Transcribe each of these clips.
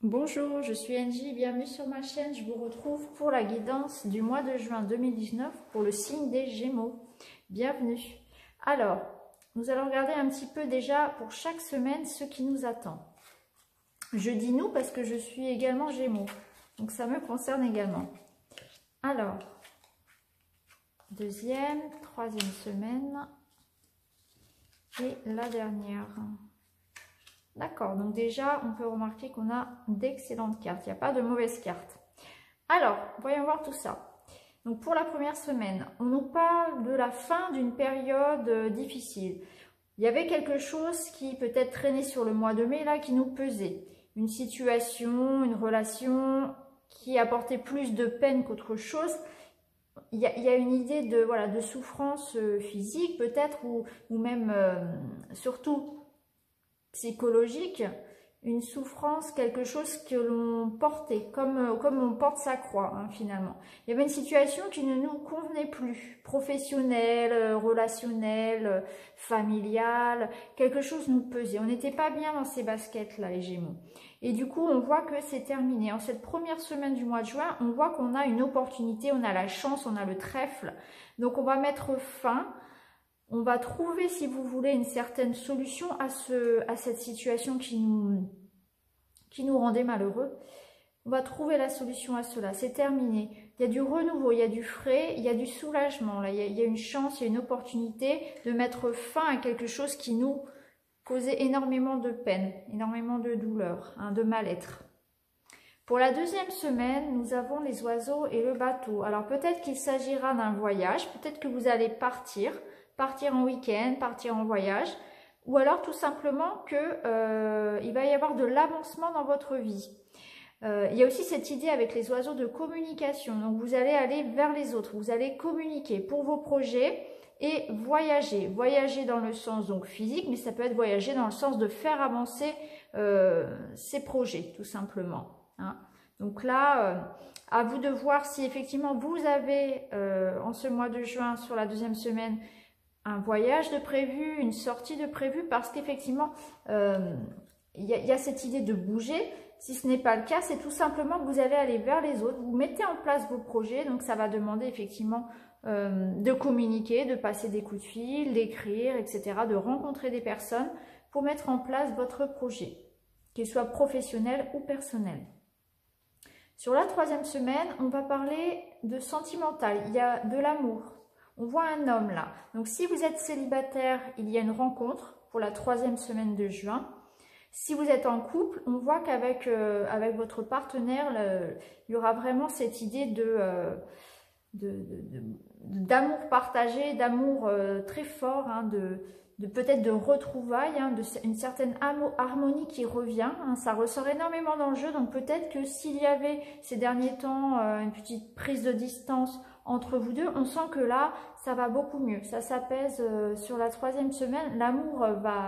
Bonjour, je suis Angie, bienvenue sur ma chaîne. Je vous retrouve pour la guidance du mois de juin 2019 pour le signe des Gémeaux. Bienvenue. Alors, nous allons regarder un petit peu déjà pour chaque semaine ce qui nous attend. Je dis nous parce que je suis également Gémeaux, donc ça me concerne également. Alors, deuxième, troisième semaine et la dernière. D'accord, donc déjà, on peut remarquer qu'on a d'excellentes cartes. Il n'y a pas de mauvaises cartes. Alors, voyons voir tout ça. Donc, pour la première semaine, on nous parle de la fin d'une période difficile. Il y avait quelque chose qui peut-être traînait sur le mois de mai, là, qui nous pesait. Une situation, une relation qui apportait plus de peine qu'autre chose. Il y a une idée de, voilà, de souffrance physique, peut-être, ou même, surtout, psychologique, une souffrance, quelque chose que l'on portait, comme on porte sa croix, hein, finalement. Il y avait une situation qui ne nous convenait plus, professionnelle, relationnelle, familiale, quelque chose nous pesait. On n'était pas bien dans ces baskets-là, les Gémeaux. Et du coup, on voit que c'est terminé. En cette première semaine du mois de juin, on voit qu'on a une opportunité, on a la chance, on a le trèfle. Donc, on va mettre fin. On va trouver, si vous voulez, une certaine solution à cette situation qui nous rendait malheureux. On va trouver la solution à cela. C'est terminé. Il y a du renouveau, il y a du frais, il y a du soulagement. Là, il y a une chance, il y a une opportunité de mettre fin à quelque chose qui nous causait énormément de peine, énormément de douleur, hein, de mal-être. Pour la deuxième semaine, nous avons les oiseaux et le bateau. Alors peut-être qu'il s'agira d'un voyage, peut-être que vous allez partir en week-end, partir en voyage, ou alors tout simplement qu'il va y avoir de l'avancement dans votre vie. Il y a aussi cette idée avec les oiseaux de communication, donc vous allez aller vers les autres, vous allez communiquer pour vos projets et voyager. Voyager dans le sens donc physique, mais ça peut être voyager dans le sens de faire avancer ces projets, tout simplement. Hein. Donc là, à vous de voir si effectivement vous avez en ce mois de juin, sur la deuxième semaine, un voyage de prévu, une sortie de prévu, parce qu'effectivement, il y a cette idée de bouger. Si ce n'est pas le cas, c'est tout simplement que vous allez aller vers les autres, vous mettez en place vos projets, donc ça va demander effectivement de communiquer, de passer des coups de fil, d'écrire, etc., de rencontrer des personnes pour mettre en place votre projet, qu'il soit professionnel ou personnel. Sur la troisième semaine, on va parler de sentimental, il y a de l'amour. On voit un homme là. Donc, si vous êtes célibataire, il y a une rencontre pour la troisième semaine de juin. Si vous êtes en couple, on voit qu'avec avec votre partenaire, il y aura vraiment cette idée d'amour partagé, d'amour très fort, hein, peut-être de retrouvailles, hein, une certaine harmonie qui revient. Hein, ça ressort énormément dans le jeu. Donc, peut-être que s'il y avait ces derniers temps une petite prise de distance entre vous deux, on sent que là, ça va beaucoup mieux. Ça s'apaise sur la troisième semaine. L'amour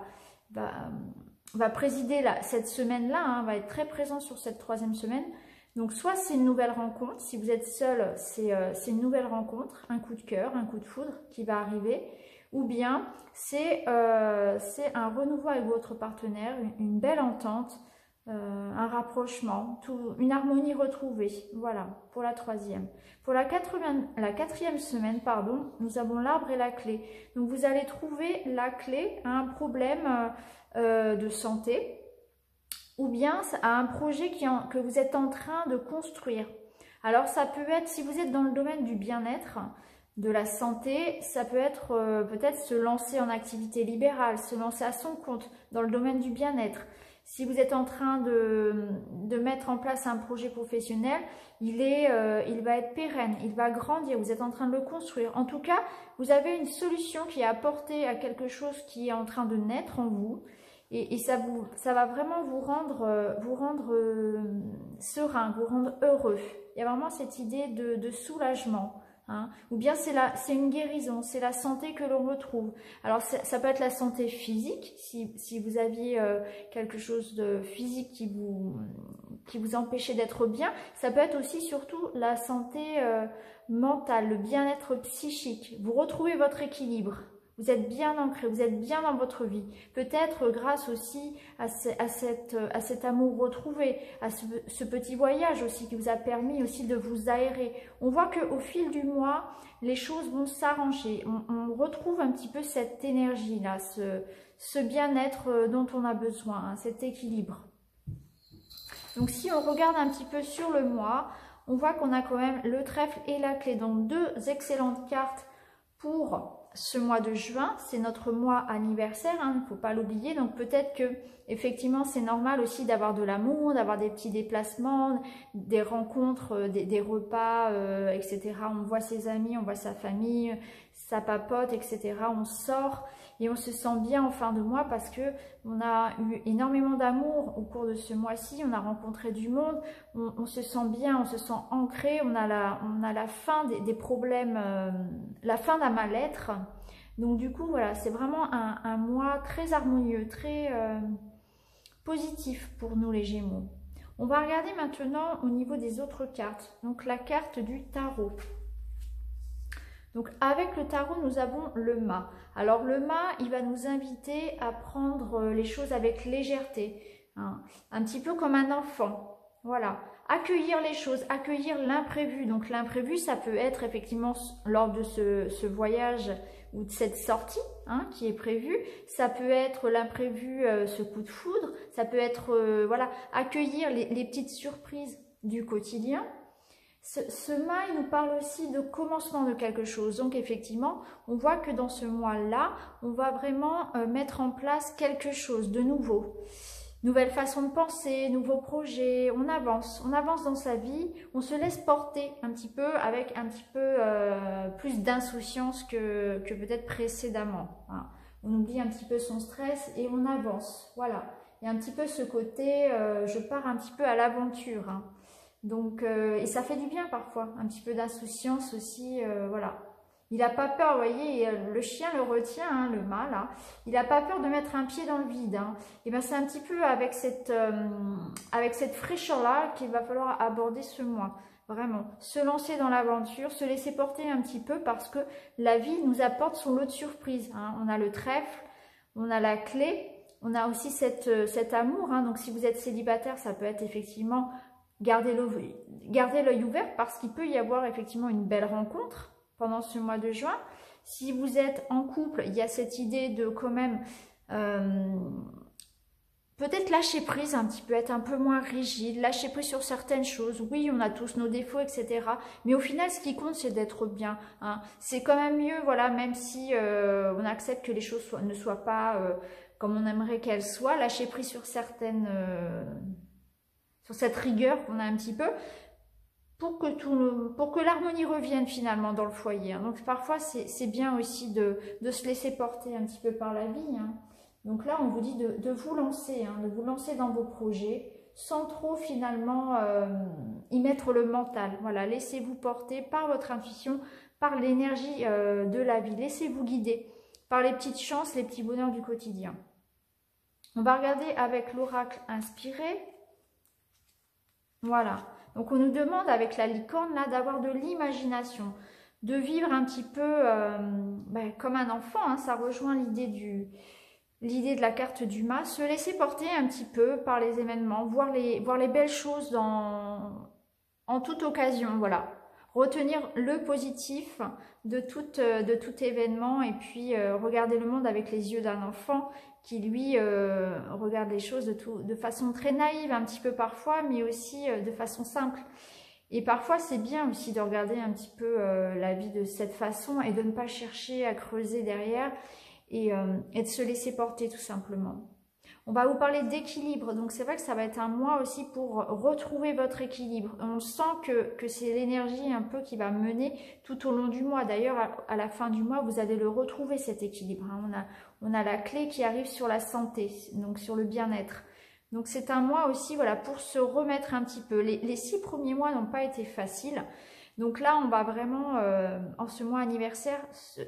va présider cette semaine-là, hein, va être très présent sur cette troisième semaine. Donc, soit c'est une nouvelle rencontre. Si vous êtes seul, c'est une nouvelle rencontre, un coup de cœur, un coup de foudre qui va arriver. Ou bien, c'est un renouveau avec votre partenaire, une belle entente, un rapprochement, une harmonie retrouvée. Voilà, pour la troisième. Pour la quatrième semaine, pardon, nous avons l'arbre et la clé. Donc, vous allez trouver la clé à un problème de santé ou bien à un projet que vous êtes en train de construire. Alors, ça peut être, si vous êtes dans le domaine du bien-être, de la santé, ça peut être peut-être se lancer en activité libérale, se lancer à son compte dans le domaine du bien-être. Si vous êtes en train de mettre en place un projet professionnel, il va être pérenne, il va grandir, vous êtes en train de le construire. En tout cas, vous avez une solution qui est apportée à quelque chose qui est en train de naître en vous. Et ça va vraiment vous rendre serein, vous rendre heureux. Il y a vraiment cette idée de soulagement. Hein. Ou bien c'est une guérison, c'est la santé que l'on retrouve. Alors ça peut être la santé physique, si vous aviez quelque chose de physique qui vous empêchait d'être bien. Ça peut être aussi surtout la santé mentale, le bien-être psychique. Vous retrouvez votre équilibre. Vous êtes bien ancré, vous êtes bien dans votre vie. Peut-être grâce aussi à cet amour retrouvé, à ce petit voyage aussi qui vous a permis aussi de vous aérer. On voit qu'au fil du mois, les choses vont s'arranger. On retrouve un petit peu cette énergie-là, ce bien-être dont on a besoin, hein, cet équilibre. Donc si on regarde un petit peu sur le mois, on voit qu'on a quand même le trèfle et la clé. Donc deux excellentes cartes pour ce mois de juin. C'est notre mois anniversaire, hein, il ne faut pas l'oublier. Donc peut-être que effectivement c'est normal aussi d'avoir de l'amour, d'avoir des petits déplacements, des rencontres, des repas, etc. On voit ses amis, on voit sa famille, ça papote, etc. On sort et on se sent bien en fin de mois parce que on a eu énormément d'amour au cours de ce mois-ci. On a rencontré du monde, on se sent bien, on se sent ancré. On a la fin des problèmes, la fin d'un mal-être. Donc du coup voilà, c'est vraiment un mois très harmonieux, très positif pour nous les Gémeaux. On va regarder maintenant au niveau des autres cartes. Donc la carte du tarot. Donc avec le tarot, nous avons le mât. Alors le mât, il va nous inviter à prendre les choses avec légèreté, hein, un petit peu comme un enfant. Voilà, accueillir les choses, accueillir l'imprévu. Donc l'imprévu, ça peut être effectivement lors de ce voyage ou de cette sortie, hein, qui est prévue. Ça peut être l'imprévu, ce coup de foudre. Ça peut être voilà, accueillir les petites surprises du quotidien. Ce mât, il nous parle aussi de commencement de quelque chose. Donc effectivement, on voit que dans ce mois-là, on va vraiment mettre en place quelque chose de nouveau. Nouvelle façon de penser, nouveaux projets, on avance dans sa vie, on se laisse porter un petit peu avec un petit peu plus d'insouciance que peut-être précédemment, hein. On oublie un petit peu son stress et on avance, voilà. Il y a un petit peu ce côté, je pars un petit peu à l'aventure, hein. Donc, et ça fait du bien parfois, un petit peu d'insouciance aussi, voilà. Il n'a pas peur, vous voyez, le chien le retient, hein, le mât, là. Il n'a pas peur de mettre un pied dans le vide, hein. Et bien c'est un petit peu avec cette fraîcheur-là qu'il va falloir aborder ce mois. Vraiment, se lancer dans l'aventure, se laisser porter un petit peu parce que la vie nous apporte son lot de surprises, hein. On a le trèfle, on a la clé, on a aussi cet amour, hein. Donc si vous êtes célibataire, ça peut être effectivement... Gardez l'œil ouvert parce qu'il peut y avoir effectivement une belle rencontre pendant ce mois de juin. Si vous êtes en couple, il y a cette idée de quand même peut-être lâcher prise un petit peu, être un peu moins rigide, lâcher prise sur certaines choses. Oui, on a tous nos défauts, etc. Mais au final, ce qui compte, c'est d'être bien, hein. C'est quand même mieux, voilà, même si on accepte que les choses ne soient pas comme on aimerait qu'elles soient, lâcher prise sur certaines... sur cette rigueur qu'on a un petit peu, pour que l'harmonie revienne finalement dans le foyer, hein. Donc parfois c'est bien aussi de se laisser porter un petit peu par la vie, hein. Donc là on vous dit de vous lancer, hein, de vous lancer dans vos projets, sans trop finalement y mettre le mental. Voilà, laissez-vous porter par votre intuition, par l'énergie de la vie, laissez-vous guider par les petites chances, les petits bonheurs du quotidien. On va regarder avec l'oracle inspiré. Voilà, donc on nous demande avec la licorne là d'avoir de l'imagination, de vivre un petit peu comme un enfant, hein. Ça rejoint l'idée de la carte du mât, se laisser porter un petit peu par les événements, voir les belles choses en toute occasion, voilà. Retenir le positif de tout événement et puis regarder le monde avec les yeux d'un enfant qui lui regarde les choses de façon très naïve un petit peu parfois, mais aussi de façon simple. Et parfois c'est bien aussi de regarder un petit peu la vie de cette façon et de ne pas chercher à creuser derrière et de se laisser porter tout simplement. On va vous parler d'équilibre, donc c'est vrai que ça va être un mois aussi pour retrouver votre équilibre. On sent que c'est l'énergie un peu qui va mener tout au long du mois. D'ailleurs, à la fin du mois, vous allez le retrouver cet équilibre, hein. On a la clé qui arrive sur la santé, donc sur le bien-être. Donc c'est un mois aussi, voilà, pour se remettre un petit peu. Les 6 premiers mois n'ont pas été faciles. Donc là, on va vraiment, en ce mois anniversaire,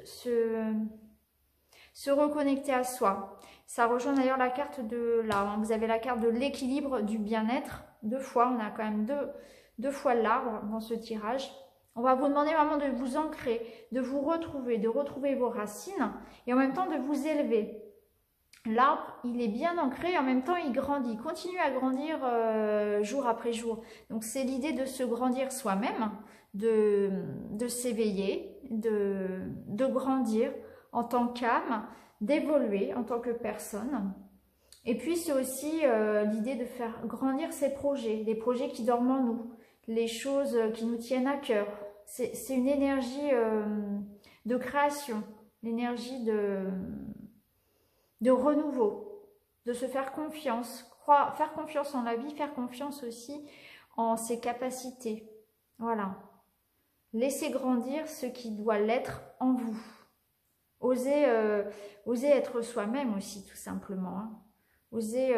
se reconnecter à soi. Ça rejoint d'ailleurs la carte de l'arbre. Vous avez la carte de l'équilibre, du bien-être. 2 fois, on a quand même deux fois l'arbre dans ce tirage. On va vous demander vraiment de vous ancrer, de vous retrouver, de retrouver vos racines et en même temps de vous élever. L'arbre, il est bien ancré et en même temps il grandit, continue à grandir jour après jour. Donc c'est l'idée de se grandir soi-même, de s'éveiller, de grandir en tant qu'âme, d'évoluer en tant que personne. Et puis c'est aussi l'idée de faire grandir ses projets, les projets qui dorment en nous, les choses qui nous tiennent à cœur. C'est une énergie de création, l'énergie de renouveau, de se faire confiance, faire confiance en la vie, faire confiance aussi en ses capacités. Voilà. Laissez grandir ce qui doit l'être en vous. Osez être soi-même aussi, tout simplement. Hein. Osez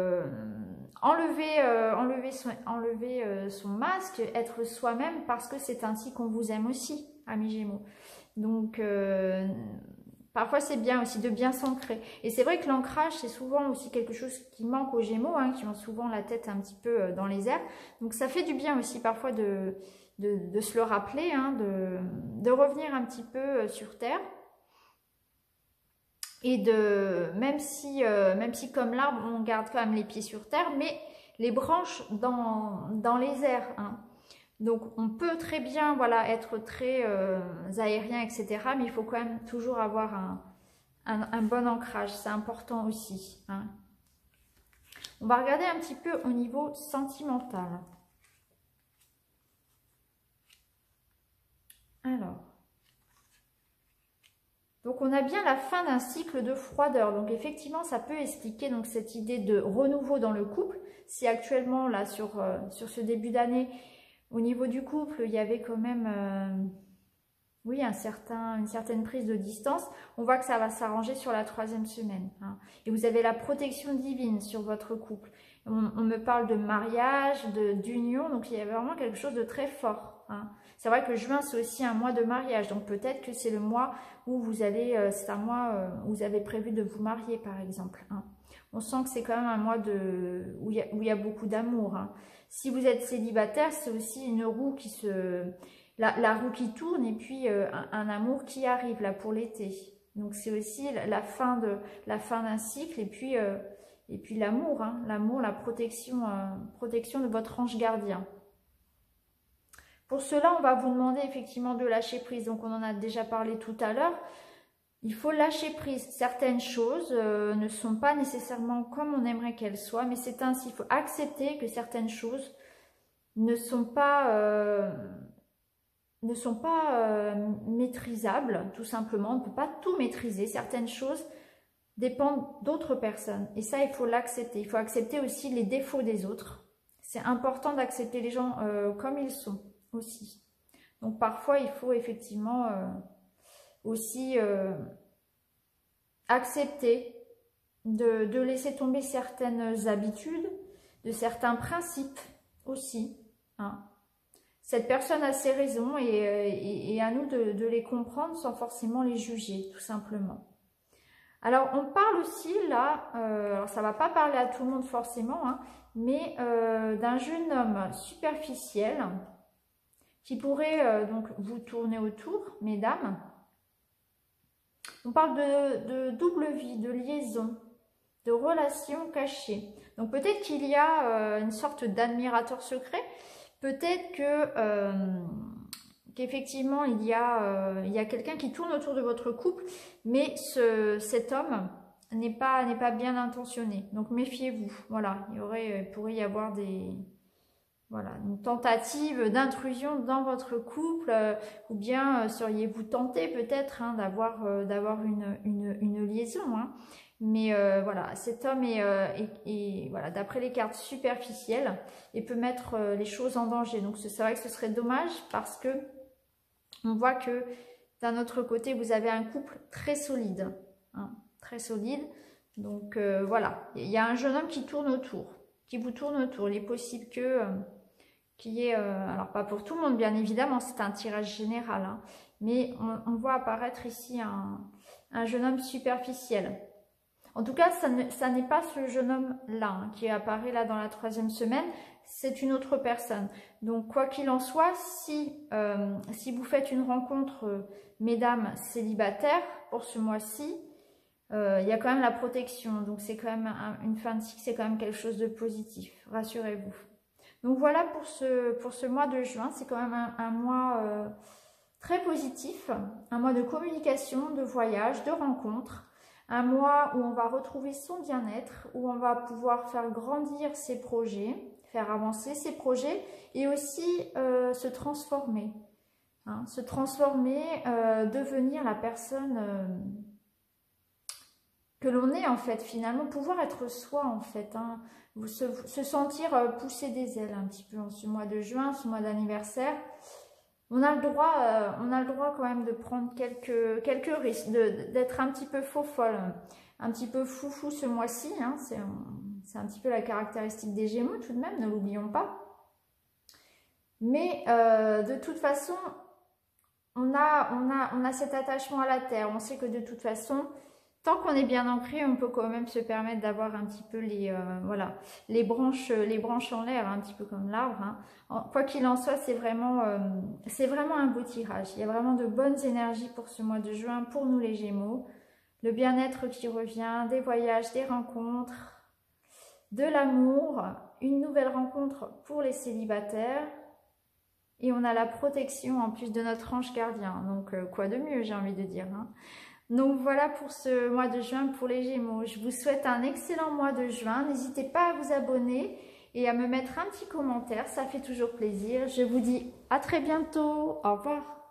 enlever son masque, être soi-même parce que c'est ainsi qu'on vous aime aussi, amis Gémeaux. Donc, parfois c'est bien aussi de bien s'ancrer. Et c'est vrai que l'ancrage, c'est souvent aussi quelque chose qui manque aux Gémeaux, hein, qui ont souvent la tête un petit peu dans les airs. Donc, ça fait du bien aussi parfois de se le rappeler, hein, de revenir un petit peu sur Terre. Et même si comme l'arbre, on garde quand même les pieds sur terre, mais les branches dans les airs. Hein. Donc on peut très bien voilà, être très aérien, etc. Mais il faut quand même toujours avoir un bon ancrage, c'est important aussi. Hein. On va regarder un petit peu au niveau sentimental. Alors. Donc on a bien la fin d'un cycle de froideur. Donc effectivement, ça peut expliquer donc cette idée de renouveau dans le couple. Si actuellement, là, sur ce début d'année, au niveau du couple, il y avait quand même, oui, une certaine prise de distance, on voit que ça va s'arranger sur la 3e semaine. Hein. Et vous avez la protection divine sur votre couple. On me parle de mariage, d'union, donc il y a vraiment quelque chose de très fort. Hein. C'est vrai que juin, c'est aussi un mois de mariage, donc peut-être que c'est le mois où vous allez, c'est un mois où vous avez prévu de vous marier, par exemple. Hein. On sent que c'est quand même un mois où il y a beaucoup d'amour. Hein. Si vous êtes célibataire, c'est aussi une roue qui se... La roue qui tourne et puis un amour qui arrive là pour l'été. Donc c'est aussi la fin d'un cycle et puis l'amour, hein, l'amour, la protection de votre ange gardien. Pour cela, on va vous demander effectivement de lâcher prise. Donc, on en a déjà parlé tout à l'heure. Il faut lâcher prise. Certaines choses ne sont pas nécessairement comme on aimerait qu'elles soient, mais c'est ainsi. Il faut accepter que certaines choses ne sont pas maîtrisables, tout simplement. On ne peut pas tout maîtriser. Certaines choses dépendent d'autres personnes. Et ça, il faut l'accepter. Il faut accepter aussi les défauts des autres. C'est important d'accepter les gens comme ils sont. Aussi. Donc parfois il faut effectivement aussi accepter de laisser tomber certaines habitudes, de certains principes aussi. Hein. Cette personne a ses raisons et à nous de les comprendre sans forcément les juger, tout simplement. Alors on parle aussi là, alors ça ne va pas parler à tout le monde forcément, hein, mais d'un jeune homme superficiel qui pourrait donc vous tourner autour, mesdames. On parle de double vie, de liaison, de relations cachées. Donc peut-être qu'il y a une sorte d'admirateur secret, peut-être qu'effectivement il y a quelqu'un qui tourne autour de votre couple, mais cet homme n'est pas bien intentionné. Donc méfiez-vous. Voilà, il pourrait y avoir une tentative d'intrusion dans votre couple, ou bien seriez-vous tenté peut-être hein, d'avoir une liaison. Hein. Mais voilà, cet homme est voilà, d'après les cartes superficielles et peut mettre les choses en danger. Donc c'est vrai que ce serait dommage parce que on voit que d'un autre côté, vous avez un couple très solide. Hein, très solide. Donc voilà, il y a un jeune homme qui tourne autour, qui vous tourne autour. Il est possible qu'il y ait, alors pas pour tout le monde bien évidemment, c'est un tirage général, hein, mais on voit apparaître ici un jeune homme superficiel. En tout cas, ça n'est pas ce jeune homme-là hein, qui apparaît là dans la 3e semaine, c'est une autre personne. Donc, quoi qu'il en soit, si vous faites une rencontre, mesdames célibataires, pour ce mois-ci, il y a quand même la protection. Donc, c'est quand même une fin de cycle, c'est quand même quelque chose de positif, rassurez-vous. Donc, voilà pour ce mois de juin. C'est quand même un mois très positif, un mois de communication, de voyage, de rencontres. Un mois où on va retrouver son bien-être, où on va pouvoir faire grandir ses projets, faire avancer ses projets et aussi se transformer. Hein, se transformer, devenir la personne que l'on est en fait finalement, pouvoir être soi en fait. Hein, se sentir pousser des ailes un petit peu en ce mois de juin, ce mois d'anniversaire. On a le droit quand même de prendre quelques risques, d'être un petit peu faux-folle, un petit peu foufou ce mois-ci. Hein, c'est un petit peu la caractéristique des Gémeaux tout de même, ne l'oublions pas. Mais de toute façon, on a cet attachement à la terre. On sait que de toute façon, tant qu'on est bien ancré, on peut quand même se permettre d'avoir un petit peu les branches en l'air, un petit peu comme l'arbre. Hein. Quoi qu'il en soit, c'est vraiment un beau tirage. Il y a vraiment de bonnes énergies pour ce mois de juin, pour nous les Gémeaux. Le bien-être qui revient, des voyages, des rencontres, de l'amour, une nouvelle rencontre pour les célibataires. Et on a la protection en plus de notre ange gardien. Donc, quoi de mieux, j'ai envie de dire. Hein. Donc, voilà pour ce mois de juin pour les Gémeaux. Je vous souhaite un excellent mois de juin. N'hésitez pas à vous abonner et à me mettre un petit commentaire. Ça fait toujours plaisir. Je vous dis à très bientôt. Au revoir.